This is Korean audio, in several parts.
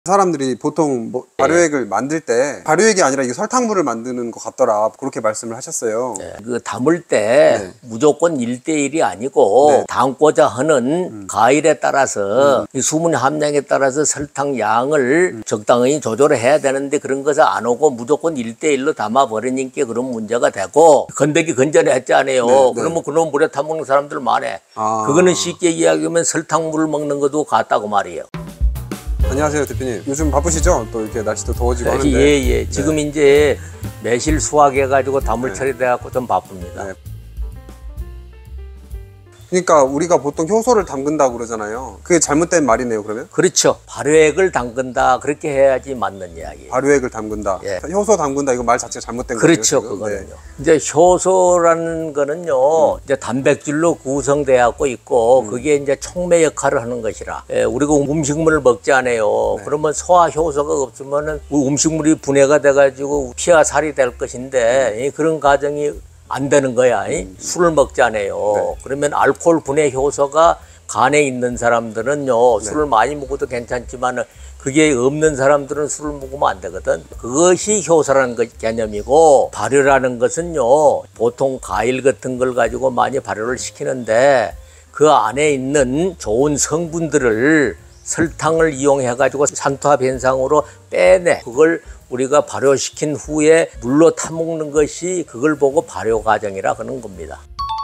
사람들이 보통 뭐 발효액을 만들 때 발효액이 아니라 이게 설탕물을 만드는 것 같더라, 그렇게 말씀을 하셨어요. 그 담을 때 무조건 1대1이 아니고 담고자 하는 과일에 따라서 이 수분 함량에 따라서 설탕 양을 적당히 조절을 해야 되는데 그런 것을 안 오고 무조건 1대1로 담아 버리니까 그런 문제가 되고, 건더기 건전에 했잖아요. 그러면 그런 물에 타먹는 사람들 많아. 그거는 쉽게 이야기하면 설탕물을 먹는 것도 같다고 말이에요. 안녕하세요, 대표님. 요즘 바쁘시죠? 또 이렇게 날씨도 더워지고 하는데. 예. 지금 이제 매실 수확해가지고 다물철이 돼갖고 좀 바쁩니다. 그러니까 우리가 보통 효소를 담근다고 그러잖아요. 그게 잘못된 말이네요, 그러면? 그렇죠. 발효액을 담근다, 그렇게 해야지 맞는 이야기예요. 발효액을 담근다. 효소 담근다, 이거 말 자체가 잘못된 거죠. 그렇죠, 그거는요. 이제 효소라는 거는요, 이제 단백질로 구성되어 있고, 그게 이제 촉매 역할을 하는 것이라. 우리가 음식물을 먹지 않아요. 그러면 소화 효소가 없으면은 음식물이 분해가 돼가지고 피와 살이 될 것인데, 그런 과정이 안 되는 거야. 술을 먹지 않아요. 그러면 알코올 분해 효소가 간에 있는 사람들은요, 술을 많이 먹어도 괜찮지만 그게 없는 사람들은 술을 먹으면 안 되거든. 그것이 효소라는 개념이고, 발효라는 것은요, 보통 과일 같은 걸 가지고 많이 발효를 시키는데 그 안에 있는 좋은 성분들을 설탕을 이용해 가지고 산투압 현상으로 빼내, 그걸 우리가 발효시킨 후에 물로 타먹는 것이, 그걸 보고 발효 과정이라 하는 겁니다.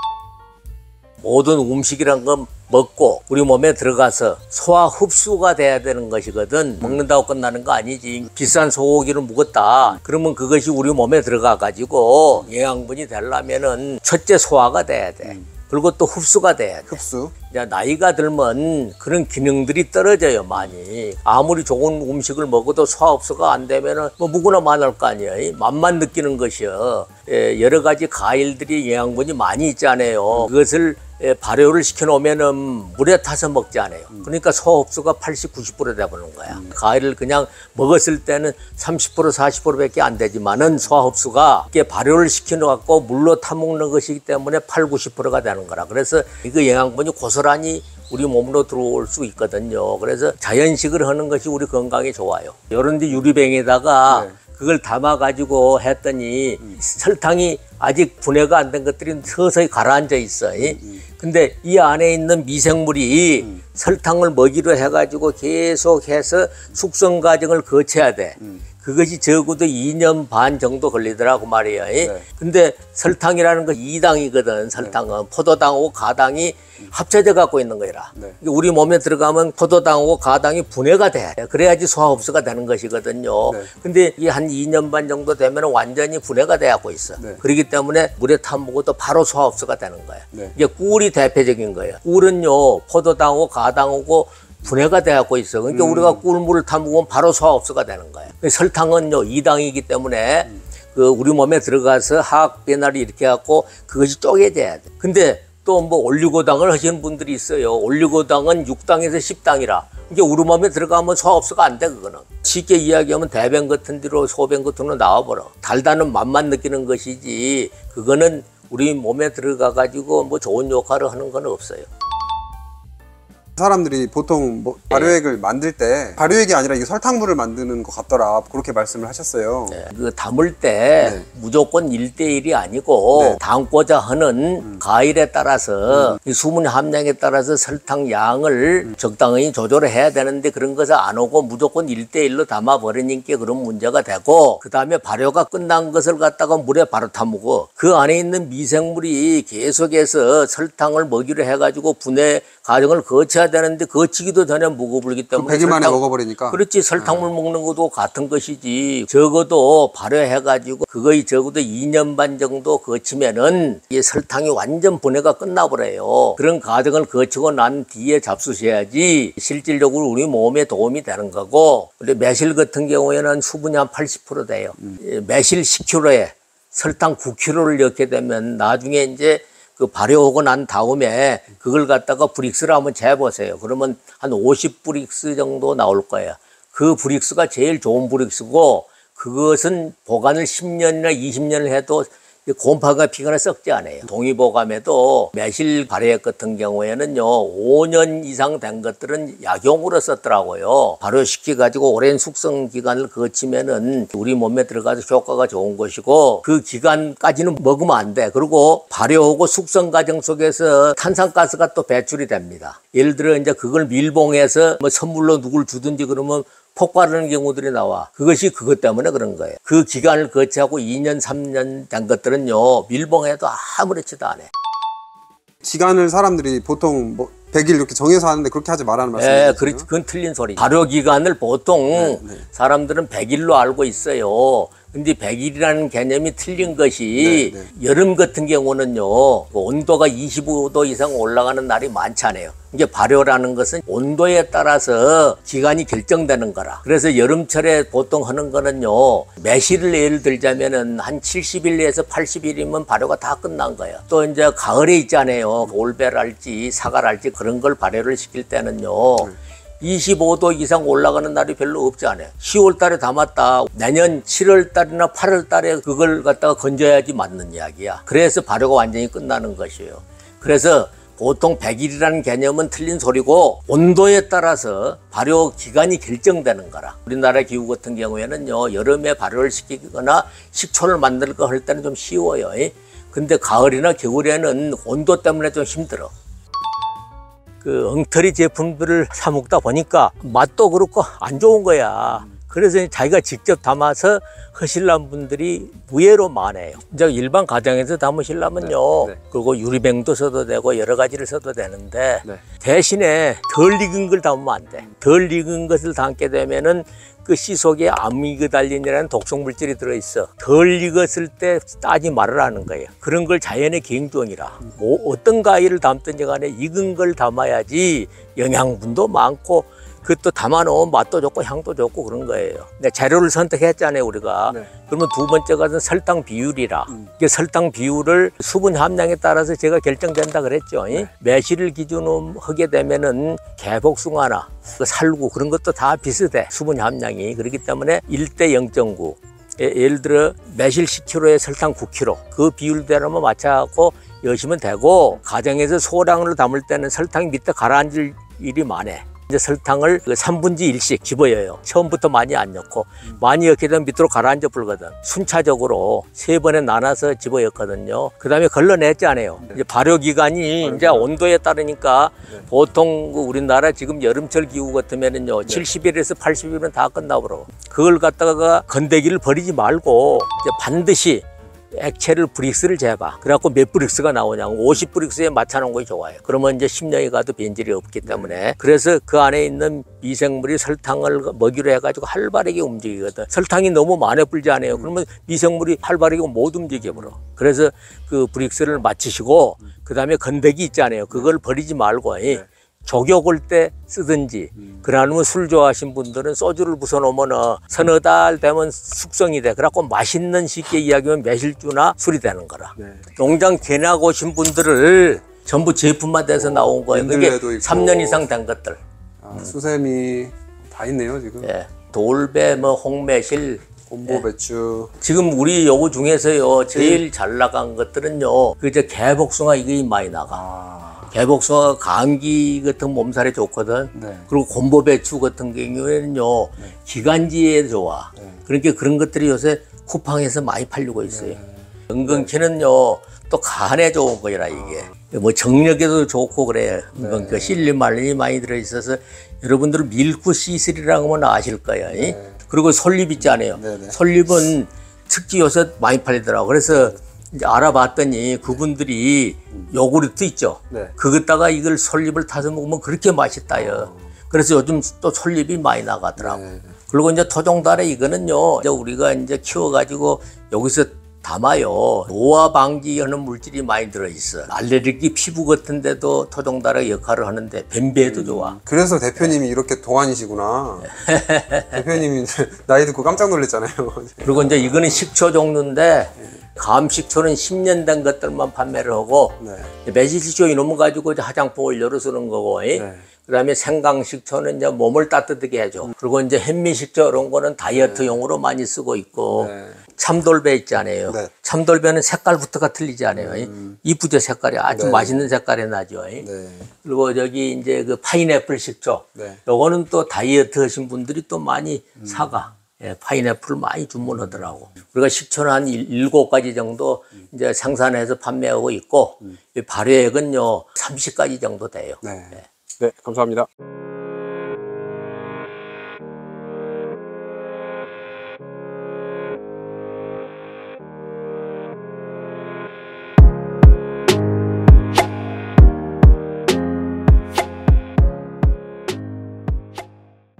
모든 음식이란 건 먹고 우리 몸에 들어가서 소화 흡수가 돼야 되는 것이거든. 먹는다고 끝나는 거 아니지. 비싼 소고기를 먹었다 그러면 그것이 우리 몸에 들어가 가지고 영양분이 되려면은 첫째 소화가 돼야 돼. 그리고 또 흡수가 돼야 돼. 흡수. 이제 나이가 들면 그런 기능들이 떨어져요, 많이. 아무리 좋은 음식을 먹어도 소화 흡수가 안 되면은 뭐 무구나 만할 거 아니에요. 맛만 느끼는 것이요. 여러 가지 과일들이 영양분이 많이 있잖아요. 그것을 발효를 시켜놓으면은 물에 타서 먹지 않아요. 그러니까 소화 흡수가 80, 90% 돼버리는 거야. 과일을 그냥 먹었을 때는 30%, 40%밖에 안 되지만은 소화 흡수가 이게 발효를 시켜놓고 물로 타먹는 것이기 때문에 8, 90%가 되는 거라. 그래서 이거 영양분이 고스란히 우리 몸으로 들어올 수 있거든요. 그래서 자연식을 하는 것이 우리 건강에 좋아요. 요런 데 유리병에다가 그걸 담아가지고 했더니 설탕이 아직 분해가 안 된 것들이 서서히 가라앉아 있어. 근데 이 안에 있는 미생물이 설탕을 먹이로 해가지고 계속해서 숙성 과정을 거쳐야 돼. 그것이 적어도 2년 반 정도 걸리더라고 말이에요. 근데 설탕이라는 건 2당이거든. 설탕은 포도당하고 가당이 합쳐져 갖고 있는 거라. 우리 몸에 들어가면 포도당하고 가당이 분해가 돼. 그래야지 소화 흡수가 되는 것이거든요. 근데 이게 한 2년 반 정도 되면 완전히 분해가 돼 갖고 있어. 그렇기 때문에 물에 타먹어도 바로 소화 흡수가 되는 거야. 이게 꿀이 대표적인 거예요. 꿀은요, 포도당하고 가당하고 분해가 돼갖고 있어. 그러니까 우리가 꿀물을 타먹으면 바로 소화 흡수가 되는 거예요. 설탕은요, 2당이기 때문에 그 우리 몸에 들어가서 화학 변화를 일으켜갖고 그것이 쪼개져야 돼. 근데 또 뭐 올리고당을 하시는 분들이 있어요. 올리고당은 6당에서 10당이라. 이게 우리 몸에 들어가면 소화 흡수가 안 돼, 그거는. 쉽게 이야기하면 대변 같은 데로 소변 같은 데로 나와버려. 달다는 맛만 느끼는 것이지, 그거는 우리 몸에 들어가가지고 뭐 좋은 역할을 하는 건 없어요. 사람들이 보통 뭐 발효액을 만들 때 발효액이 아니라 이게 설탕물을 만드는 것 같더라, 그렇게 말씀을 하셨어요. 그 담을 때 무조건 1대1이 아니고 담고자 하는 과일에 따라서 이 수분 함량에 따라서 설탕 양을 적당히 조절을 해야 되는데 그런 것을 안 오고 무조건 1대1로 담아 버리니까 그런 문제가 되고, 그 다음에 발효가 끝난 것을 갖다가 물에 바로 타먹어. 그 안에 있는 미생물이 계속해서 설탕을 먹이로 해가지고 분해 과정을 거쳐야 되는데 거치기도 전에 먹어버리기 때문에 100일 만에 먹어버리니까. 그렇지. 설탕물 먹는 것도 같은 것이지. 적어도 발효해가지고 그거의 적어도 2년 반 정도 거치면은 이 설탕이 완전 분해가 끝나버려요. 그런 과정을 거치고 난 뒤에 잡수셔야지 실질적으로 우리 몸에 도움이 되는 거고, 근데 매실 같은 경우에는 수분이 한 80% 돼요. 매실 10kg에 설탕 9kg를 넣게 되면 나중에 이제 그 발효하고 난 다음에 그걸 갖다가 브릭스를 한번 재보세요. 그러면 한 50브릭스 정도 나올 거예요. 그 브릭스가 제일 좋은 브릭스고, 그것은 보관을 10년이나 20년을 해도 곰팡이가 피거나 썩지 않아요. 동의보감에도 매실 발효액 같은 경우에는요 5년 이상 된 것들은 약용으로 썼더라고요. 발효시켜가지고 오랜 숙성 기간을 거치면은 우리 몸에 들어가서 효과가 좋은 것이고 그 기간까지는 먹으면 안 돼. 그리고 발효하고 숙성 과정 속에서 탄산가스가 또 배출이 됩니다. 예를 들어 이제 그걸 밀봉해서 뭐 선물로 누굴 주든지 그러면 폭발하는 경우들이 나와. 그것이 그것 때문에 그런 거예요. 그 기간을 거치하고 2년, 3년 된 것들은요, 밀봉해도 아무렇지도 않아요. 기간을 사람들이 보통 뭐 100일 이렇게 정해서 하는데 그렇게 하지 말라는 말씀이죠. 그건 틀린 소리. 발효 기간을 보통 사람들은 100일로 알고 있어요. 근데 100일이라는 개념이 틀린 것이 여름 같은 경우는요 온도가 25도 이상 올라가는 날이 많잖아요. 이게 발효라는 것은 온도에 따라서 기간이 결정되는 거라. 그래서 여름철에 보통 하는 거는요 매실을 예를 들자면은 한 70일에서 80일이면 발효가 다 끝난 거예요. 또 이제 가을에 있잖아요. 올배랄지 사과랄지 그런 걸 발효를 시킬 때는요 25도 이상 올라가는 날이 별로 없지 않아요. 10월 달에 담았다. 내년 7월 달이나 8월 달에 그걸 갖다가 건져야지 맞는 이야기야. 그래서 발효가 완전히 끝나는 것이에요. 그래서 보통 100일이라는 개념은 틀린 소리고 온도에 따라서 발효 기간이 결정되는 거라. 우리나라 기후 같은 경우에는요 여름에 발효를 시키거나 식초를 만들고 할 때는 좀 쉬워요. 근데 가을이나 겨울에는 온도 때문에 좀 힘들어. 그 엉터리 제품들을 사 먹다 보니까 맛도 그렇고 안 좋은 거야. 그래서 자기가 직접 담아서 하시려는 분들이 무예로 많아요. 이제 일반 가정에서 담으시려면요. 그리고 유리병도 써도 되고 여러 가지를 써도 되는데 대신에 덜 익은 걸 담으면 안 돼. 덜 익은 것을 담게 되면은 그 씨 속에 아미그달린이라는 독성 물질이 들어있어. 덜 익었을 때 따지 말으라는 거예요. 그런 걸 자연의 경종이라. 뭐 어떤 과일을 담든지 간에 익은 걸 담아야지 영양분도 많고 그것도 담아놓으면 맛도 좋고 향도 좋고 그런 거예요. 근데 재료를 선택했잖아요 우리가. 그러면 두 번째 것은 설탕 비율이라. 이게 설탕 비율을 수분 함량에 따라서 제가 결정된다 그랬죠. 매실을 기준으로 하게 되면은 개복숭아나 그 살구 그런 것도 다 비슷해. 수분 함량이. 그렇기 때문에 1대 0.9. 예를 들어 매실 10kg에 설탕 9kg. 그 비율대로만 맞춰갖고 여시면 되고 가정에서 소량으로 담을 때는 설탕이 밑에 가라앉을 일이 많아. 이제 설탕을 3분의 1씩 집어여요. 처음부터 많이 안 넣고 많이 넣게 되면 밑으로 가라앉아 불거든. 순차적으로 3번에 나눠서 집어였거든요. 그 다음에 걸러냈잖아요. 이제 발효 기간이 이제 온도에 따르니까 보통 우리나라 지금 여름철 기후 같으면은요 70일에서 80일은 다 끝나버려. 그걸 갖다가 건더기를 버리지 말고 이제 반드시 액체를 브릭스를 재봐. 그래갖고 몇 브릭스가 나오냐고 50브릭스에 맞춰놓은 것이 좋아요. 그러면 이제 10년이 가도 변질이 없기 때문에. 그래서 그 안에 있는 미생물이 설탕을 먹이로 해가지고 활발하게 움직이거든. 설탕이 너무 많이 불지 않아요. 그러면 미생물이 활발하게 못 움직여버려. 그래서 그 브릭스를 맞추시고 그 다음에 건더기 있잖아요. 그걸 버리지 말고 조교 올 때 쓰든지 그러면 술 좋아하신 분들은 소주를 부숴놓으면 서너 달 되면 숙성이 돼. 그래갖고 맛있는 쉽게 이야기하면 매실주나 술이 되는 거라. 농장 개나고 오신 분들을 전부 제품만 돼서 나온 거예요. 그게 3년 이상 된 것들. 수세미 다 있네요 지금. 돌배, 뭐 홍매실, 곰보배추. 지금 우리 요거 중에서요 제일 잘 나간 것들은요 그 이제 개복숭아 이게 많이 나가. 개복숭아가 감기 같은 몸살에 좋거든. 그리고 곰보배추 같은 경우에는요 기관지에 좋아. 그러니까 그런 것들이 요새 쿠팡에서 많이 팔리고 있어요. 은근키는요 또 간에 좋은 거라 이게. 뭐 정력에도 좋고 그래요. 은근키 실리말린이 많이 들어있어서 여러분들은 밀크 시슬이라고 하면 아실 거예요. 그리고 솔잎 있잖아요. 솔잎은 특히 요새 많이 팔리더라고. 그래서 이제 알아봤더니 그분들이 요구르트 있죠. 그것다가 이걸 솔잎을 타서 먹으면 그렇게 맛있다요. 그래서 요즘 또 솔잎이 많이 나가더라고. 그리고 이제 토종달에 이거는요, 이제 우리가 이제 키워가지고 여기서 담아요. 노화 방지하는 물질이 많이 들어있어. 알레르기 피부 같은 데도 토종달의 역할을 하는데 변비에도 좋아. 그래서 대표님이 이렇게 동안이시구나. 대표님이 나이 듣고 깜짝 놀랐잖아요. 그리고 이제 이거는 식초 종류인데 감식초는 10년 된 것들만 판매를 하고 매실식초 이놈을 가지고 이제 화장품 올려서 쓰는 거고 그다음에 생강식초는 이제 몸을 따뜻하게 해줘. 그리고 이제 현미식초 이런 거는 다이어트용으로 많이 쓰고 있고 참돌배 있잖아요. 네. 참돌배는 색깔부터가 틀리잖아요. 이쁘죠, 색깔이. 아주 네. 맛있는 색깔이 나죠. 네. 그리고 저기 이제 그 파인애플 식초. 네. 요거는 또 다이어트 하신 분들이 또 많이 사가. 예, 파인애플을 많이 주문하더라고. 우리가 식초는 한 7가지 정도 이제 생산해서 판매하고 있고, 이 발효액은요, 30가지 정도 돼요. 네. 예. 네, 감사합니다.